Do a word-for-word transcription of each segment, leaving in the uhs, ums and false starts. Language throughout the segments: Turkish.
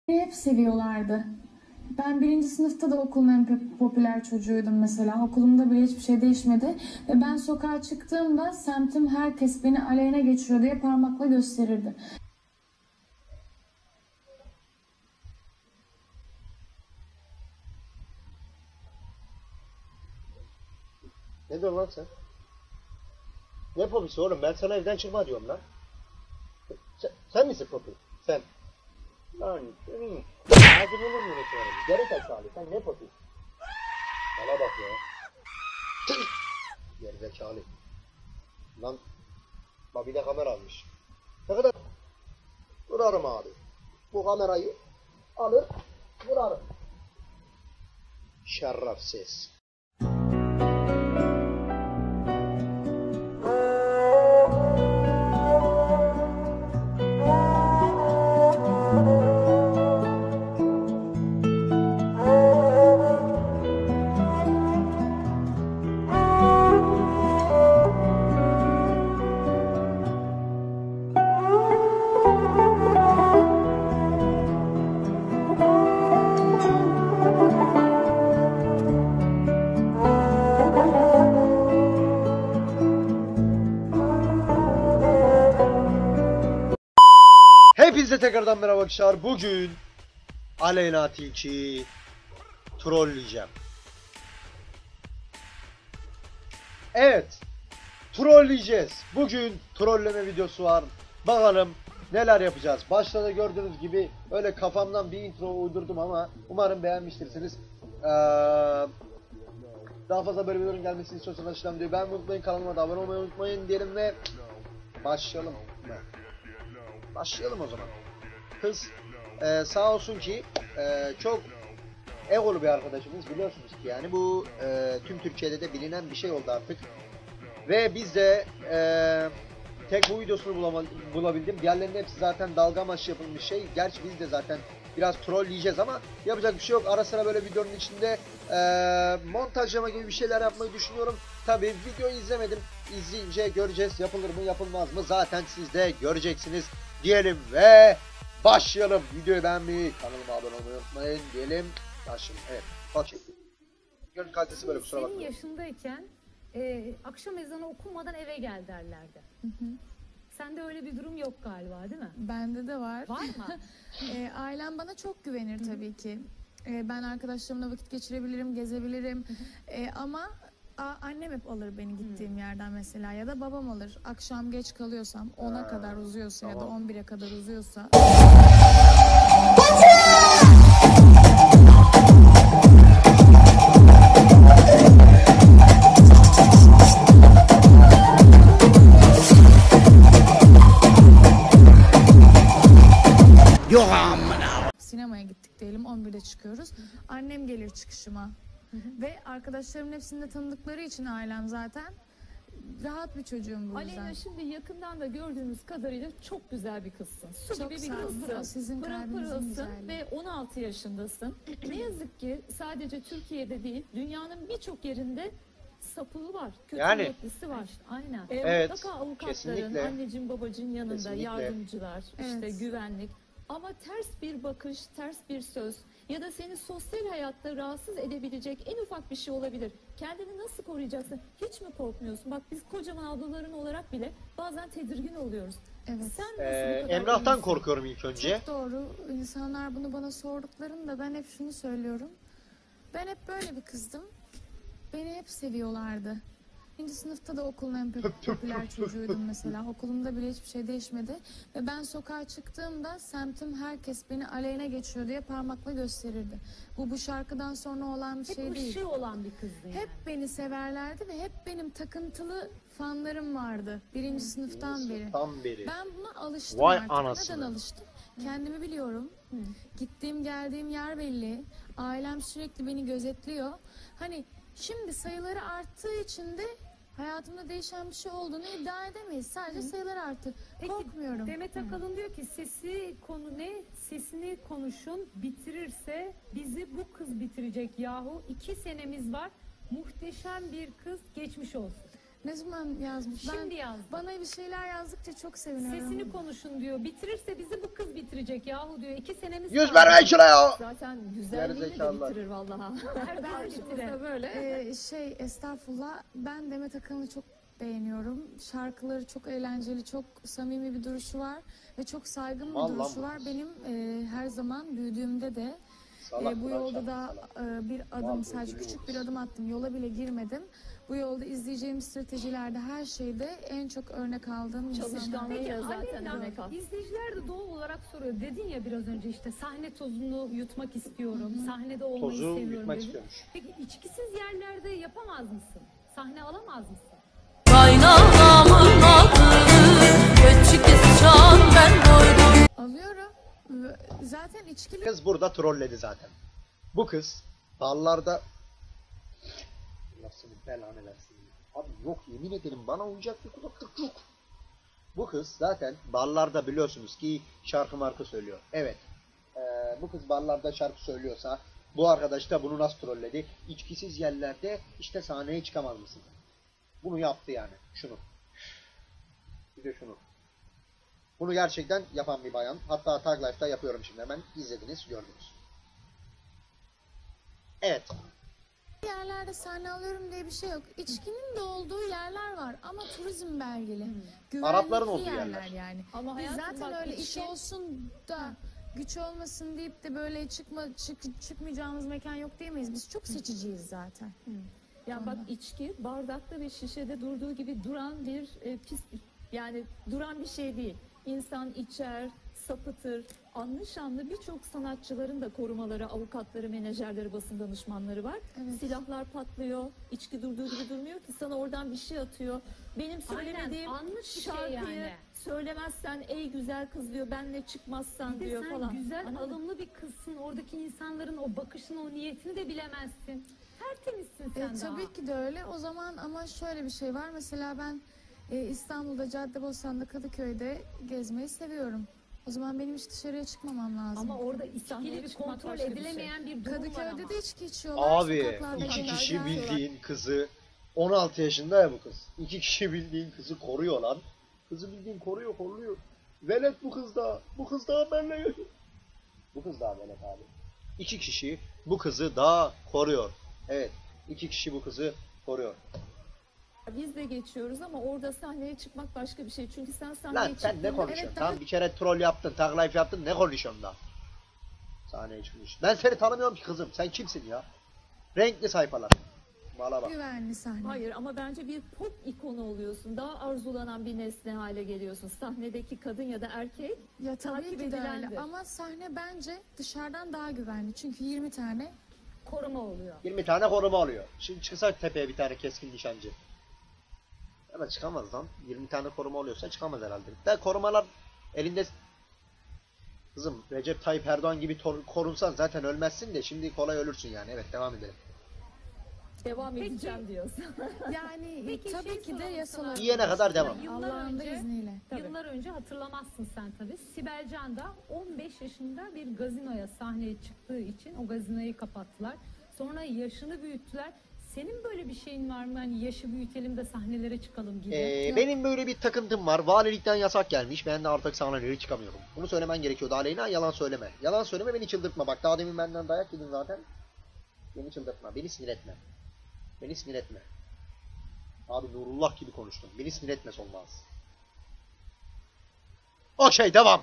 Hep seviyorlardı. Ben birinci sınıfta da okulun en popüler çocuğuydum mesela. Okulumda bile hiçbir şey değişmedi. Ve ben sokağa çıktığımda semtim herkes beni aleyhine geçiyor diye parmakla gösterirdi. Ne diyorsun lan sen? Ne popisi oğlum? Ben sana evden çıkma diyorum lan. Sen, sen misin popi? Sen. Lan senin ağzını olur mu yönetiyorum? Geri zekalı. Sen ne popi? Bana bak ya. Geri zekalı. Lan. Bak bir de kamera almış. Ne kadar? Vurarım abi. Bu kamerayı alır vurarım. Şerefsiz. Hepinize tekrardan merhaba arkadaşlar. Bugün Aleyna Tilki'yi trolleyeceğim. Evet, trolleyeceğiz. Bugün trolleme videosu var. Bakalım neler yapacağız. Başta da gördüğünüz gibi öyle kafamdan bir intro uydurdum ama umarım beğenmiştirsiniz. Ee, daha fazla böyle videoların gelmesini istiyorsanız aşağıdan videoyu beğenmeyi unutmayın. Kanalıma da abone olmayı unutmayın diyelim ve başlayalım. Başlayalım o zaman. Kız e, sağ olsun ki e, çok egolu bir arkadaşımız, biliyorsunuz ki yani bu e, tüm Türkiye'de de bilinen bir şey oldu artık. Ve biz de e, tek bu videosunu bulabildim. Diğerlerinin hepsi zaten dalga amaçlı yapılmış şey. Gerçi biz de zaten biraz trolleyeceğiz ama yapacak bir şey yok. Ara sıra böyle videonun içinde e, montajlama gibi bir şeyler yapmayı düşünüyorum. Tabii videoyu izlemedim. İzleyince göreceğiz. Yapılır mı yapılmaz mı zaten siz de göreceksiniz diyelim ve başlayalım. Videoyu beğenmeyi, kanalıma abone olmayı unutmayın diyelim. Başlayalım. Evet. Bak. Görüntü kalitesi böyle, kusura bakmayın. Senin yaşındayken e, akşam ezanı okunmadan eve gel derlerdi. Hı hı. Sende öyle bir durum yok galiba, değil mi? Bende de var. Var mı? e, ailem bana çok güvenir tabii ki. E, ben arkadaşlarımla vakit geçirebilirim, gezebilirim. E, ama a, annem hep alır beni gittiğim yerden mesela, ya da babam alır. Akşam geç kalıyorsam, ona kadar uzuyorsa tamam, ya da on bire kadar uzuyorsa. Sinemaya gittik diyelim, on birde çıkıyoruz. Annem gelir çıkışıma. Hı hı. Ve arkadaşlarımın hepsini de tanıdıkları için ailem zaten rahat bir çocuğum bu yüzden. Aleyna, şimdi yakından da gördüğünüz kadarıyla çok güzel bir kızsın. Su çok gibi bir kızsın. Sizin pırıl pırılsın ve on altı yaşındasın. Ne yazık ki sadece Türkiye'de değil, dünyanın birçok yerinde sapığı var, kötü yani, niyetlisi var. Aynen. E, evet, mutlaka avukatların, kesinlikle. anneciğin babacığın yanında Kesinlikle. yardımcılar, evet, işte güvenlik. Ama ters bir bakış, ters bir söz ya da seni sosyal hayatta rahatsız edebilecek en ufak bir şey olabilir. Kendini nasıl koruyacaksın? Hiç mi korkmuyorsun? Bak, biz kocaman ablaların olarak bile bazen tedirgin oluyoruz. Evet. Sen nasıl Ee, bu kadar Emrah'tan eminsin? korkuyorum ilk önce. Çok doğru. İnsanlar bunu bana sorduklarında ben hep şunu söylüyorum. Ben hep böyle bir kızdım. Beni hep seviyorlardı. Birinci sınıfta da okulun en popüler çocuğuydum mesela. Okulumda bile hiçbir şey değişmedi. Ve ben sokağa çıktığımda semtim herkes beni aleyhine geçiyor diye parmakla gösterirdi. Bu bu şarkıdan sonra olan bir hep şey değil. Hep ışığı olan bir kızdı yani. Hep beni severlerdi ve hep benim takıntılı fanlarım vardı. Birinci hmm. sınıftan beri. Tam beri. Ben buna alıştım Vay artık. anasını. Neden alıştım? Kendimi biliyorum. Hmm. Gittiğim geldiğim yer belli. Ailem sürekli beni gözetliyor. Hani şimdi sayıları arttığı için de hayatımda değişen bir şey olduğunu iddia edemeyiz. Sadece Hı. sayılar arttı. Peki, korkmuyorum. Demet Akalın diyor ki sesi konu ne? Sesini konuşun, bitirirse bizi bu kız bitirecek yahu. İki senemiz var. Muhteşem bir kız, geçmiş olsun. Ne zaman yazmış? Şimdi ben, yazdı. Bana bir şeyler yazdıkça çok seviniyorum. Sesini konuşun diyor. Bitirirse bizi bu kız bitirecek yahu diyor. İki senemiz Yüz kaldı. vermeyin şuraya. Zaten güzelliğini de Gerizekalılar. bitirir vallahi. Her Karşımızda böyle. Ee, şey estağfurullah, ben Demet Akalın'ı çok beğeniyorum. Şarkıları çok eğlenceli, çok samimi bir duruşu var ve çok saygın bir Vallahi duruşu bu var. kız. Benim e, her zaman büyüdüğümde de Salak e, bu lan, yolda salak, da salak. e, bir adım, Vallahi sadece biliyorum. küçük bir adım attım. Yola bile girmedim. Bu yolda izleyeceğim stratejilerde, her şeyde en çok örnek aldığım insanlar. Çalışkanlığıyla Peki zaten Aleyna, örnek al. izleyiciler de doğal olarak soruyor. Dedin ya biraz önce işte sahne tozunu yutmak istiyorum. Sahnede olmayı Tozu seviyorum yutmak dedin. istiyormuş. Peki içkisiz yerlerde yapamaz mısın? Sahne alamaz mısın? Kaynağımın adını geçik can ben doydum. Alıyorum. Ve zaten içkili Kız burada trolledi zaten. Bu kız barlarda Allah seni belanı versin. Abi yok, yemin ederim bana uyacak bir kulaklık yok. Bu kız zaten barlarda biliyorsunuz ki şarkı marka söylüyor. Evet. Ee, bu kız barlarda şarkı söylüyorsa bu arkadaş da bunu nasıl trolledi? İçkisiz yerlerde işte sahneye çıkamaz mısın? Bunu yaptı yani. Şunu. Bir de şunu. Bunu gerçekten yapan bir bayan. Hatta Tag Life'da yapıyorum şimdi, hemen izlediniz, gördünüz. Evet. yerlerde sahne alıyorum diye bir şey yok. İçkinin de olduğu yerler var ama turizm belgeli. Güvenlikli Arapların olduğu yerler, yerler. yani. Ama Biz hayatım zaten bak, öyle iş içki- olsun da güç olmasın deyip de böyle çıkma çık, çıkmayacağımız mekan yok diyemeyiz. Biz çok seçiciyiz zaten. Ya bak, içki bardakta ve şişede durduğu gibi duran bir e, pis, yani duran bir şey değil. İnsan içer, sapıtır. Anlı şanlı birçok sanatçıların da korumaları, avukatları, menajerleri, basın danışmanları var. Evet. Silahlar patlıyor. İçki durduğu gibi durmuyor ki, sana oradan bir şey atıyor. Benim söylemediğim anlık bir şey şarkıyı yani. söylemezsen ey güzel kız diyor, benle çıkmazsan Bir de diyor sen falan. güzel, Anladın mı? alımlı bir kızsın. Oradaki insanların o bakışını, o niyetini de bilemezsin. Tertemizsin sen E, daha. tabii ki de öyle. O zaman ama şöyle bir şey var. Mesela ben e, İstanbul'da, Caddebostan'da, Kadıköy'de gezmeyi seviyorum. O zaman benim hiç dışarıya çıkmamam lazım. Ama orada Sahneye içkili bir çıkmak kontrol başka bir şey. edilemeyen bir, durum var ama. Kadıköy'de de içki içiyorlar. Abi sokaklarda iki gezerler. kişi bildiğin kızı, on altı yaşında ya bu kız. İki kişi bildiğin kızı koruyor lan. Kızı bildiğin koruyor, koruyor. Velet bu kız da. Bu kız daha benimle yaşıyor. Bu kız daha velet abi. İki kişi bu kızı daha koruyor. Evet. iki kişi bu kızı koruyor. Biz de geçiyoruz ama orada sahneye çıkmak başka bir şey. Çünkü sen sahneye Lan sen ne çıktığında- konuşuyorsun? Evet, Tamam daha- bir kere troll yaptın, tag life yaptın, ne konuşuyorsun da? Sahneye çıkmış. Ben seni tanımıyorum ki kızım. Sen kimsin ya? Renkli sayfalar. Mala bak. Güvenli sahne. Hayır, ama bence bir pop ikonu oluyorsun. Daha arzulanan bir nesne hale geliyorsun. Sahnedeki kadın ya da erkek Ya tabii takip ki de öyle. edilendir. Ama sahne bence dışarıdan daha güvenli. Çünkü yirmi tane Koruma oluyor. yirmi tane koruma oluyor. Şimdi çıksak tepeye bir tane keskin nişancı. Ama çıkamaz lan. yirmi tane koruma oluyorsa çıkamaz herhalde. De korumalar elinde... Kızım Recep Tayyip Erdoğan gibi tor- korunsan zaten ölmezsin de şimdi kolay ölürsün yani. Evet, devam edelim. devam Peki. edeceğim diyorsun. yani Peki, tabii şey ki de soralım yasal sana. olarak. Yiyene kadar devam. Yıllar Allah'ın da önce, izniyle. Tabii. yıllar önce hatırlamazsın sen tabii. Sibel Can da on beş yaşında bir gazinoya sahneye çıktığı için o gazinoyu kapattılar. Sonra yaşını büyüttüler. Senin böyle bir şeyin var mı? Hani yaşı büyütelim de sahnelere çıkalım gibi. Ee, benim böyle bir takıntım var. Valilikten yasak gelmiş. Ben de artık sahnelere çıkamıyorum. Bunu söylemen gerekiyordu Aleyna. Yalan söyleme. Yalan söyleme, beni çıldırtma. Bak daha demin benden dayak yedin zaten. Beni çıldırtma. Beni sinir etme. Beni sinir etme. Abi Nurullah gibi konuştun. Beni sinir etme olmaz. Okey, devam.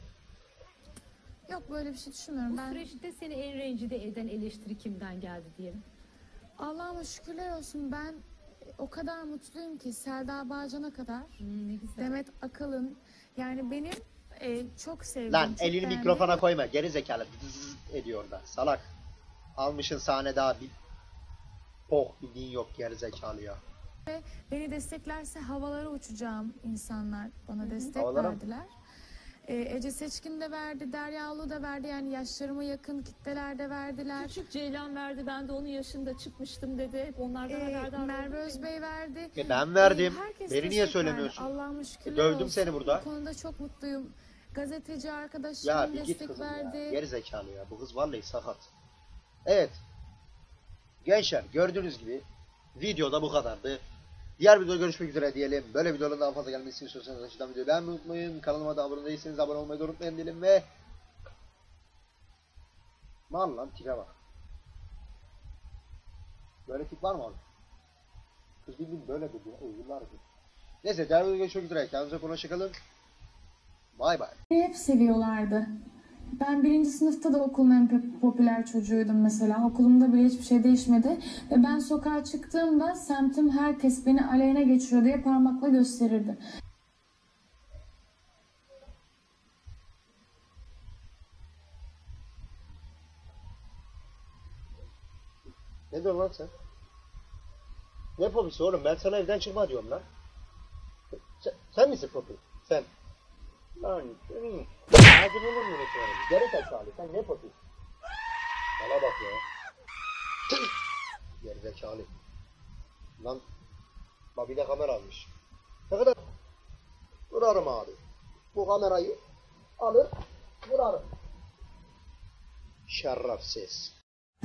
Yok, böyle bir şey düşünmüyorum. Bu Ben süreçte seni en rencide eden eleştiri kimden geldi diyelim? Allah'ıma şükürler olsun, ben o kadar mutluyum ki Selda Bağcan'a kadar, Hmm, ne güzel. Demet Akalın, yani benim e, çok sevdiğim, Lan çok elini beğendiğim- mikrofona koyma. Geri zekalı. Zzz ediyor orada. Salak. Almışın sahne daha bir... Oh, bildiğin yok geri zekalı ya. Beni desteklerse havalara uçacağım insanlar bana destek Havalara mı? verdiler. Ee, Ece Seçkin de verdi, Derya Ulu da verdi, yani yaşlarıma yakın kitleler de verdiler. Küçük Ceylan verdi, ben de onun yaşında çıkmıştım dedi. Hep onlardan Ee, haberdar Merve oldum. Özbey verdi. E ben verdim. Ee, herkes Beni niye destek söylemiyorsun? verdi. Allah'ıma şükürler E, dövdüm olsun. seni burada. Bu konuda çok mutluyum. Gazeteci Ya arkadaşlarım bir git destek kızım verdi. ya. Geri zekalı ya. Bu kız vallahi sakat. Evet. Gençler gördüğünüz gibi videoda bu kadardı. Diğer videoda görüşmek üzere diyelim. Böyle videoların daha fazla gelmesini istiyorsanız aşağıdan videoyu beğenmeyi unutmayın. Kanalıma da abone değilseniz abone olmayı da unutmayın diyelim ve... Mal lan tipe bak. Böyle tip var mı abi? Kız bildiğin böyle dedi ya. Yıllar önce. Neyse diğer videoda görüşmek üzere. Kendinize hoşça kalın. Bay bay. Beni hep seviyorlardı. Ben birinci sınıfta da okulun en pop- popüler çocuğuydum mesela. Okulumda bile hiçbir şey değişmedi. Ve ben sokağa çıktığımda semtim herkes beni aleyhine geçiyor diye parmakla gösterirdi. Ne diyorsun lan sen? Ne popisi oğlum? Ben sana evden çıkma diyorum lan. Sen, sen misin popi? Sen. Lan senin ağzın olur mu ne sorarım? Geri zekalı. Sen ne popi? Bana bak ya. Geri zekalı. Lan bak bir de kamera almış. Ne kadar? Vurarım abi. Bu kamerayı alır vurarım. Şerefsiz.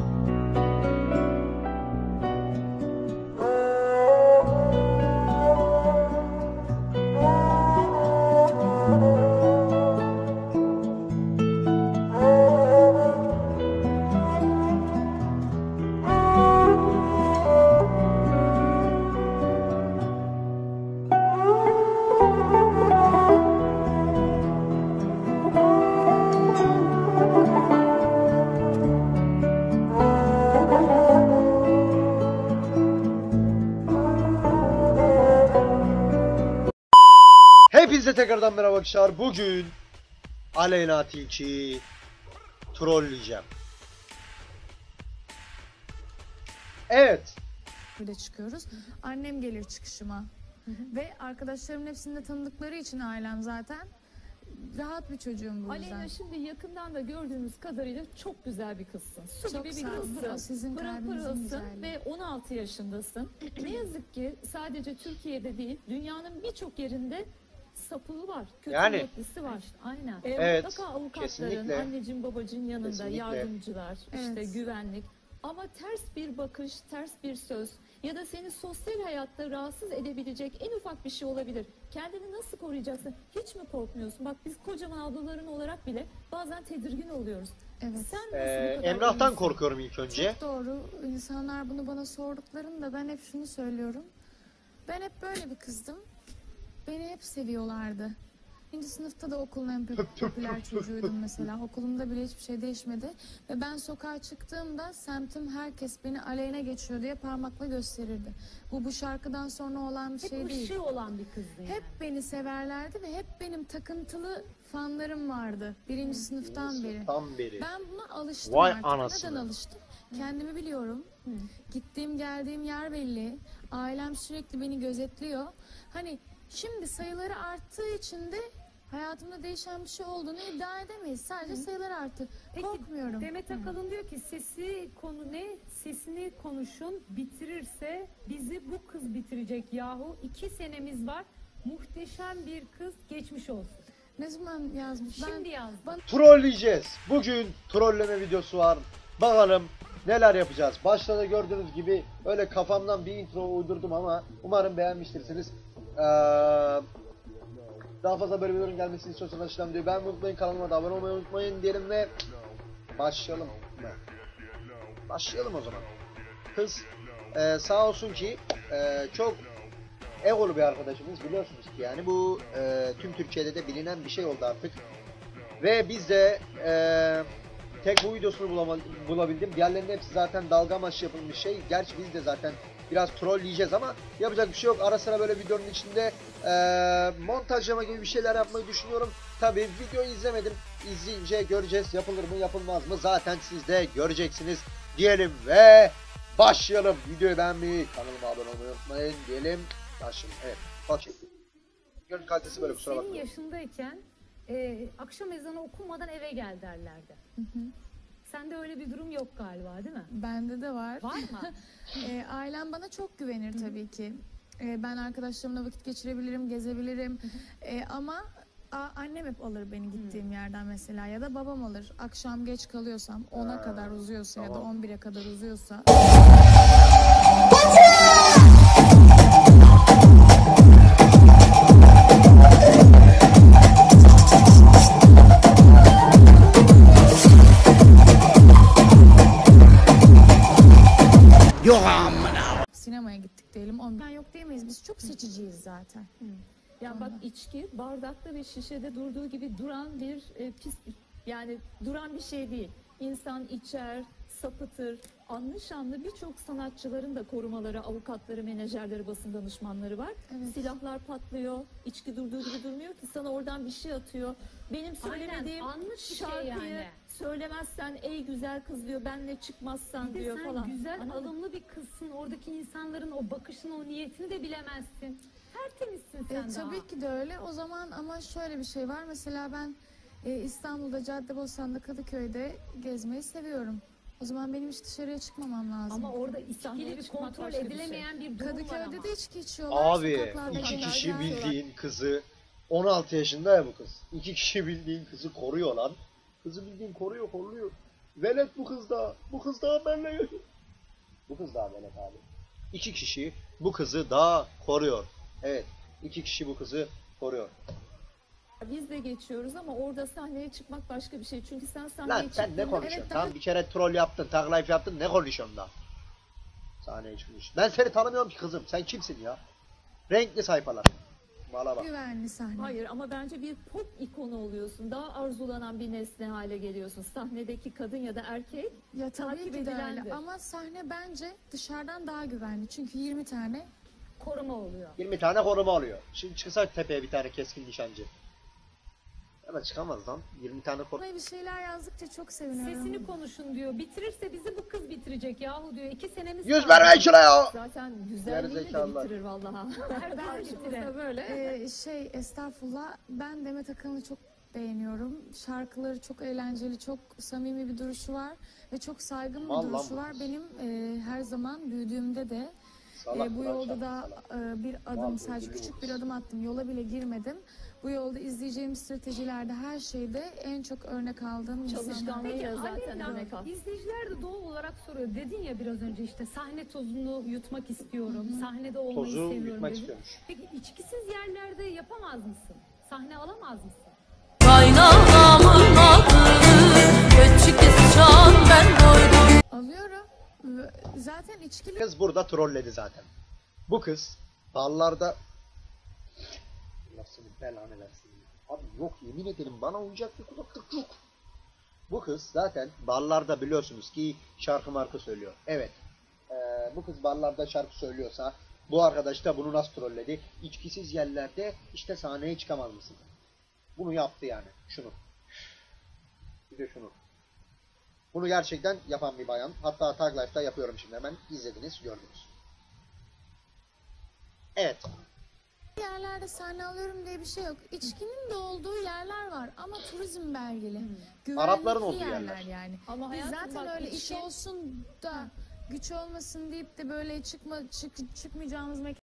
Hepinize tekrardan merhaba arkadaşlar. Bugün Aleyna Tilki'yi trolleyeceğim. Evet. Böyle çıkıyoruz. Annem gelir çıkışıma. Ve arkadaşlarımın hepsini de tanıdıkları için ailem zaten. Rahat bir çocuğum bu yüzden. Aleyna, şimdi yakından da gördüğümüz kadarıyla çok güzel bir kızsın. Su Çok gibi bir sağ olun. kızsın. Sizin Pırıl kalbinizin pırılsın güzelliği. ve on altı yaşındasın. Ne yazık ki sadece Türkiye'de değil, dünyanın birçok yerinde sapığı var. Kötü Yani. niyetlisi var. Aynen. Ee, Evet, mutlaka avukatların, kesinlikle. anneciğin babacığın yanında Kesinlikle. yardımcılar, işte Evet. güvenlik. Ama ters bir bakış, ters bir söz ya da seni sosyal hayatta rahatsız edebilecek en ufak bir şey olabilir. Kendini nasıl koruyacaksın? Hiç mi korkmuyorsun? Bak biz kocaman ablaların olarak bile bazen tedirgin oluyoruz. Evet. Sen nasıl Ee, bu kadar Emrah'tan eminsin? korkuyorum ilk önce. Çok doğru. İnsanlar bunu bana sorduklarında ben hep şunu söylüyorum. Ben hep böyle bir kızdım. Beni hep seviyorlardı. Birinci sınıfta da okulun en pop- popüler çocuğuydum mesela. Okulumda bile hiçbir şey değişmedi. Ve ben sokağa çıktığımda semtim herkes beni aleyhine geçiyor diye parmakla gösterirdi. Bu bu şarkıdan sonra olan bir Hep şey değil. ışığı olan bir kızdın Hep beni severlerdi ve hep benim takıntılı fanlarım vardı. Birinci sınıftan beri. Tam beri. Ben buna alıştım Vay artık. anasını. Neden alıştım? Kendimi biliyorum. Gittiğim geldiğim yer belli. Ailem sürekli beni gözetliyor. Hani şimdi sayıları arttığı için de hayatımda değişen bir şey olduğunu iddia edemeyiz. Sadece sayılar arttı. Peki, Korkmuyorum. Demet Akalın diyor ki sesi konu ne? Sesini konuşun, bitirirse bizi bu kız bitirecek yahu. İki senemiz var. Muhteşem bir kız, geçmiş olsun. Ne zaman yazmış? Şimdi Ben yazdım. bana Trolleyeceğiz. Bugün trolleme videosu var. Bakalım neler yapacağız. Başta da gördüğünüz gibi öyle kafamdan bir intro uydurdum ama umarım beğenmiştirsiniz. Ee, daha fazla böyle videoların gelmesini istiyorsanız aşağıdan videoyu beğenmeyi unutmayın. Kanalıma da abone olmayı unutmayın diyelim ve başlayalım. Başlayalım o zaman. Kız e, sağ olsun ki e, çok egolu bir arkadaşımız, biliyorsunuz ki yani bu e, tüm Türkiye'de de bilinen bir şey oldu artık. Ve biz de e, tek bu videosunu bulama- bulabildim. Diğerlerinin hepsi zaten dalga amaçlı yapılmış şey. Gerçi biz de zaten biraz trolleyeceğiz ama yapacak bir şey yok. Ara sıra böyle videonun içinde e, montajlama gibi bir şeyler yapmayı düşünüyorum. Tabii videoyu izlemedim. İzleyince göreceğiz. Yapılır mı yapılmaz mı zaten siz de göreceksiniz diyelim ve başlayalım. Videoyu beğenmeyi, kanalıma abone olmayı unutmayın diyelim. Başlayalım. Evet. Bakın. Görüntü kalitesi böyle, kusura Senin bakmayın. yaşındayken e, akşam ezanı okunmadan eve gel derlerdi. Sende öyle bir durum yok galiba, değil mi? bende de var. Var mı? E, ailem bana çok güvenir tabii ki. E, ben arkadaşlarımla vakit geçirebilirim, gezebilirim. E, ama a- annem hep alır beni gittiğim yerden mesela ya da babam alır. Akşam geç kalıyorsam ona kadar uzuyorsa ya da tamam. on bire kadar uzuyorsa. gittik diyelim. on Ben yok diyemeyiz. Biz çok seçiciyiz zaten. Ya bak, içki bardakta ve şişede durduğu gibi duran bir e, pis, yani duran bir şey değil. İnsan içer, sapıtır. Anlı şanlı birçok sanatçıların da korumaları, avukatları, menajerleri, basın danışmanları var. Evet. Silahlar patlıyor. İçki durduğu gibi durmuyor ki, sana oradan bir şey atıyor. Benim söylemediğim anlık bir şey şarkıyı yani. söylemezsen ey güzel kız diyor, benle çıkmazsan Bir de diyor sen falan. güzel, Anladın mı? alımlı bir kızsın. Oradaki insanların o bakışını, o niyetini de bilemezsin. Tertemizsin sen E, daha. tabii ki de öyle. O zaman ama şöyle bir şey var. Mesela ben e, İstanbul'da, Caddebostan'da, Kadıköy'de gezmeyi seviyorum. O zaman benim hiç dışarıya çıkmam lazım. Ama orada içkili Sahneye bir çıkmak kontrol başka bir şey. edilemeyen bir, durum var Kadıköy'de ama. de içki içiyorlar. Abi sokaklarda iki genelde. kişi bildiğin kızı, on altı yaşında ya bu kız. İki kişi bildiğin kızı koruyor lan. Kızı bildiğin koruyor, koruyor. Velet bu kız da. Bu kız daha benimle yaşıyor. Bu kız daha velet abi. İki kişi bu kızı daha koruyor. Evet. iki kişi bu kızı koruyor. Biz de geçiyoruz ama orada sahneye çıkmak başka bir şey. Çünkü sen sahneye Lan sen ne çıktığında- konuşuyorsun? evet, Tamam evet. bir kere troll yaptın, tag life yaptın. Ne konuşuyorsun da? Sahneye çıkmış. Ben seni tanımıyorum ki kızım. Sen kimsin ya? Renkli sayfalar. Valla bak. Güvenli sahne. Hayır, ama bence bir pop ikonu oluyorsun. Daha arzulanan bir nesne hale geliyorsun. Sahnedeki kadın ya da erkek. Ya tabii takip ki de edilendir. öyle. Ama sahne bence dışarıdan daha güvenli. Çünkü yirmi tane Koruma oluyor. yirmi tane koruma alıyor. Şimdi çıksak tepeye bir tane keskin nişancı. Ama çıkamaz lan. yirmi tane koruma. bana bir şeyler yazdıkça çok seviniyorum. Sesini konuşun diyor. Bitirirse bizi bu kız bitirecek yahu diyor. İki senemiz Yüz kaldı. vermeyin şuraya. Zaten güzelliğini de Gerizekalılar. bitirir vallahi. Nereden Karşımızda bitirir? böyle. Ee, şey estağfurullah, ben Demet Akalın'ı çok beğeniyorum. Şarkıları çok eğlenceli, çok samimi bir duruşu var ve çok saygın bir Mal lan duruşu bu var. kız. Benim e, her zaman büyüdüğümde de Salak e, bu bırak yolda şarkı, da salak. e, bir Mal adım, sadece özürlü bu küçük kız. bir adım attım. Yola bile girmedim. Bu yolda izleyeceğim stratejilerde, her şeyde en çok örnek aldığım insanlar. Çalışkanlığıyla zaten Aleyna, örnek al. izleyiciler de doğal olarak soruyor. Dedin ya biraz önce işte sahne tozunu yutmak istiyorum. Sahnede olmayı Tozu seviyorum yutmak dedin. istiyormuş. Peki içkisiz yerlerde yapamaz mısın? Sahne alamaz mısın? Kaynanamın adı Göçük can ben doydum. Alıyorum. Ve zaten içkili Kız burada trolledi zaten. Bu kız barlarda nasıl belanı versin. Abi yok, yemin ederim bana uyacak bir kulaklık yok. Bu kız zaten barlarda biliyorsunuz ki şarkı marka söylüyor. Evet. Ee, bu kız barlarda şarkı söylüyorsa bu arkadaş da bunu nasıl trolledi? İçkisiz yerlerde işte sahneye çıkamaz mısın? Bunu yaptı yani. Şunu. Bir de şunu. Bunu gerçekten yapan bir bayan. Hatta Tag Life'da yapıyorum şimdi hemen. İzlediniz, gördünüz. Evet. yerlerde sahne alıyorum diye bir şey yok. İçkinin de olduğu yerler var ama turizm belgeli. Güvenlikli Arapların olduğu yerler yerler. yani. Ama Biz hayatım zaten bak, öyle iş içki- olsun da güç olmasın deyip de böyle çıkma çık, çıkmayacağımız